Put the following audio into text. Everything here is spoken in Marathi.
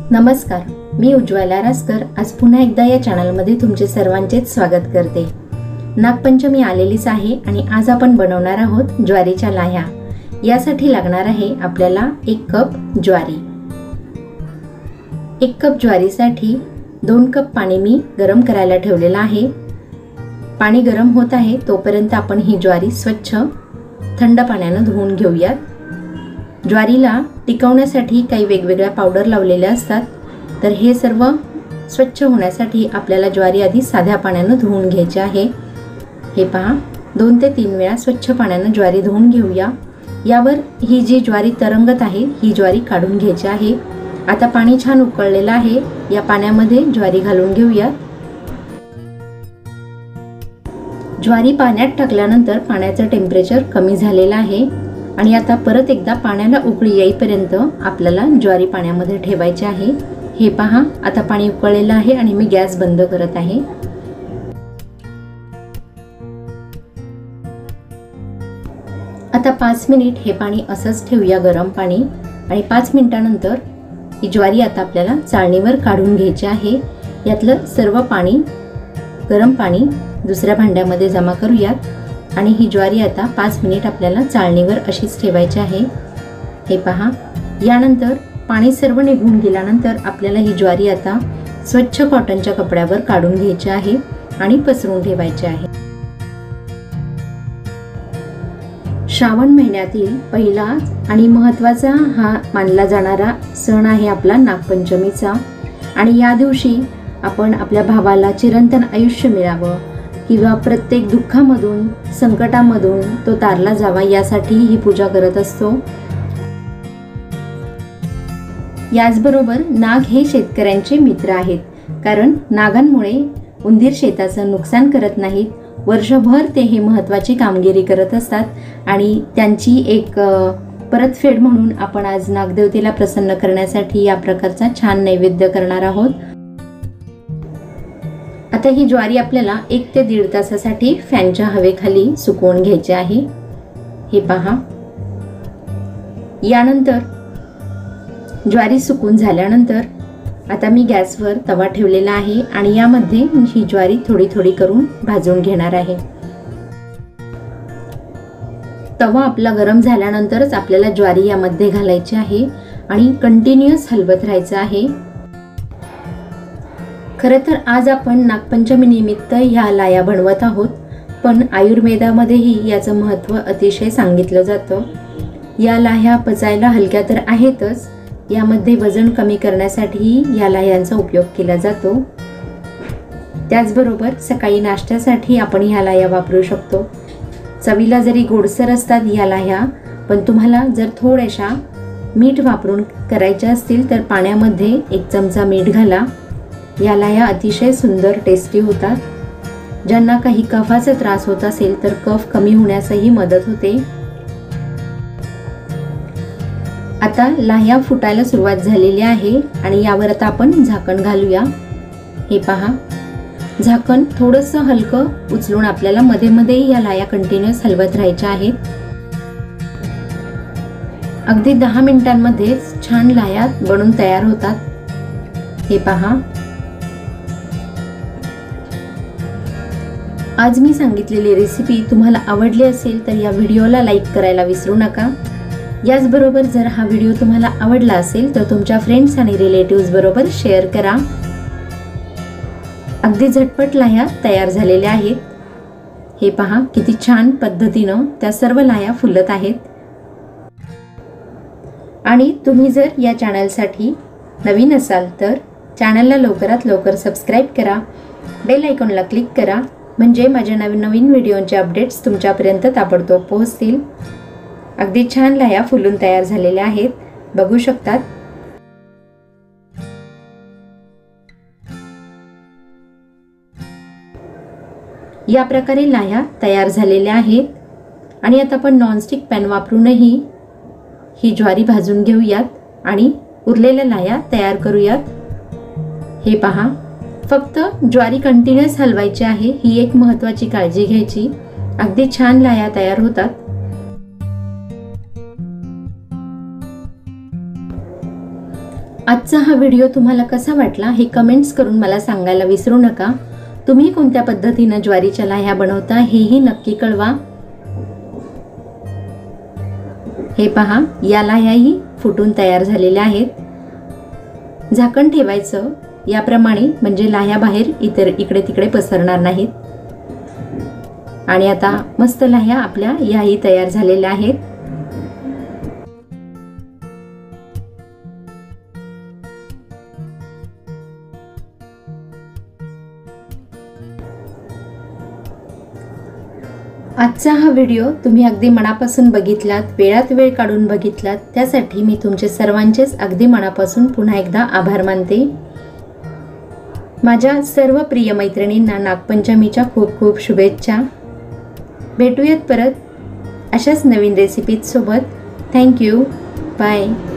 नमस्कार, मी उज्ज्वला रासकर आज पुन्हा एकदा या चॅनलमध्ये तुमचे सर्वांचेच स्वागत करते। नागपंचमी आलेलीच आहे आणि आज आपण बनवणार आहोत ज्वारीच्या लाह्या। यासाठी लागणार आहे आपल्याला 1 कप ज्वारी। 1 कप ज्वारीसाठी 2 कप पाणी मी गरम करायला ठेवलेलं आहे। पाणी गरम होत आहे तोपर्यंत आपण ही ज्वारी स्वच्छ थंड पाण्याने धुवून घेऊयात। ज्वारीला टिकवण्यासाठी काही वेगवेगळ्या पावडर लावलेल्या असतात, तर हे सर्व स्वच्छ होण्यासाठी आपल्याला ज्वारी आधी साध्या पाण्याने धुवून घ्यायची आहे। हे पहा, 2 ते 3 वेळा स्वच्छ पाण्याने ज्वारी धुवून घेऊया। यावर ही जी ज्वारी तरंगत आहे ही ज्वारी काढून घ्यायची आहे। आता पाणी छान उकळलेलं आहे, या पाण्यामध्ये ज्वारी घालून घेऊया। ज्वारी पाण्यात टाकल्यानंतर पाण्याचं टेम्परेचर कमी झालेलं आहे आणि आता परत एकदा पाण्याला उकळी येईपर्यंत आपल्याला ज्वारी पाण्यामध्ये ठेवायची आहे। हे पहा, आता पाणी उकळलेलं आहे आणि मी गॅस बंद करत आहे। आता 5 मिनिट हे पाणी असंच ठेवूया गरम पाणी आणि 5 मिनिटानंतर ही ज्वारी आता आपल्याला चाळणीवर काढून घ्यायची आहे। यातलं सर्व पाणी, गरम पाणी दुसऱ्या भांड्यामध्ये जमा करूयात आणि ही ज्वारी आता 5 मिनिट आपल्याला चाळणीवर अशीच ठेवायची आहे। हे पहा, यानंतर पाणी सर्व निघून गेल्यानंतर आपल्याला ही ज्वारी आता स्वच्छ कॉटनच्या कपड्यावर काढून घ्यायची आहे आणि पसरून ठेवायची आहे। श्रावण महिन्यातील पहिला आणि महत्त्वाचा हा मानला जाणारा सण आहे आपला नागपंचमीचा आणि या दिवशी आपण आपल्या भावाला चिरंतन आयुष्य मिळावं किंवा प्रत्येक दुःखामधून, संकटामधून तो तारला जावा यासाठी ही पूजा करत असतो। याचबरोबर नाग हे शेतकऱ्यांचे मित्र आहेत, कारण नागांमुळे उंदीर शेताचं नुकसान करत नाहीत। वर्षभर ते हे महत्त्वाची कामगिरी करत असतात आणि त्यांची एक परतफेड म्हणून आपण आज नागदेवतेला प्रसन्न करण्यासाठी या प्रकारचा छान नैवेद्य करणार आहोत। आता ही ज्वारी आपल्याला 1 ते 1.5 तासासाठी फॅनच्या हवेखाली सुकवून घ्यायची आहे। हे पहा, यानंतर ज्वारी सुकून झाल्यानंतर आता मी गॅसवर तवा ठेवलेला आहे आणि यामध्ये ही ज्वारी थोडी थोडी करून भाजून घेणार आहे। तवा आपला गरम झाल्यानंतरच आपल्याला ज्वारी यामध्ये घालायची आहे आणि कंटिन्युअस हलवत राहायचं आहे। खरं तर आज आपण नागपंचमी निमित्त ह्या लाह्या बनवत आहोत, पण आयुर्वेदामध्येही याचं महत्त्व अतिशय सांगितलं जातं। या लाह्या पचायला हलक्या तर आहेतच, यामध्ये वजन कमी करण्यासाठीही या लाह्यांचा उपयोग केला जातो। त्याचबरोबर सकाळी नाश्त्यासाठी आपण ह्या लाह्या वापरू शकतो। चवीला जरी गोडसर असतात ह्या लाह्या, पण तुम्हाला जर थोड्याशा मीठ वापरून करायच्या असतील तर पाण्यामध्ये 1 चमचा मीठ घाला। या लाह्या अतिशय सुंदर टेस्टी होतात। ज्यांना काही कफाचा त्रास होत असेल तर कफ कमी होण्यासही मदत होते। आता लाह्या फुटायला सुरुवात झालेली आहे आणि यावर आता आपण झाकण घालूया। हे पहा, झाकण थोडंसं हलकं उचलून आपल्याला मध्ये मध्ये या लाह्या कंटिन्युअस हलवत राहायच्या आहेत। अगदी 10 मिनिटांमध्येच छान लाह्या बनून तयार होतात। हे पहा, आज मी सांगितलेली रेसिपी तुम्हाला आवडली असेल तर या व्हिडिओला लाईक करायला विसरू नका। याचबरोबर जर हा व्हिडिओ तुम्हाला आवडला असेल तर तुमच्या फ्रेंड्स आणि रिलेटिव्स बरोबर शेअर करा। अगदी झटपट लाह्या तयार झालेल्या आहेत। हे पहा, किती छान पद्धतीनं त्या सर्व लाह्या फुलत आहेत। आणि तुम्ही जर या चॅनलसाठी नवीन असाल तर चॅनलला लवकरात लवकर सबस्क्राईब करा, बेल आयकॉनला क्लिक करा, म्हणजे माझ्या नवीन व्हिडिओचे अपडेट्स तुमच्यापर्यंत ताबडतोब पोहोचतील। अगदी छान लाह्या फुलून तयार झालेल्या आहेत, बघू शकतात। या प्रकारे लाह्या तयार झालेल्या आहेत आणि आता आपण नॉनस्टिक पॅन वापरूनही ही ज्वारी भाजून घेऊयात आणि उरलेल्या लाह्या तयार करूयात। हे पहा, फक्त ज्वारी कंटिन्युअस हलवायची आहे, ही एक महत्त्वाची काळजी घ्यायची। अगदी छान लाह्या तयार होतात। आजचा हा व्हिडिओ तुम्हाला कसा वाटला हे कमेंट्स करून मला सांगायला विसरू नका. तुम्ही कोणत्या पद्धतीने ज्वारीच्या लाह्या बनवता हेही नक्की कळवा. हे पहा, या लाह्याही फुटून तयार झालेल्या आहेत. झाकण ठेवायचं याप्रमाणे, म्हणजे लाह्या बाहेर इकडे तिकडे पसरणार नाहीत. आणि आता मस्त लाह्या आपल्या याही तयार झालेल्या आहेत. आजचा हा व्हिडिओ तुम्ही अगदी मनापासून बघितलात, वेळात वेळ काढून बघितलात, त्यासाठी मी तुमचे सर्वांचेच अगदी मनापासून पुन्हा एकदा आभार मानते. माझ्या सर्व प्रिय मैत्रिणींना नागपंचमीच्या खूप खूप शुभेच्छा. भेटूयात परत अशाच नवीन रेसिपीज सोबत. थँक्यू. बाय.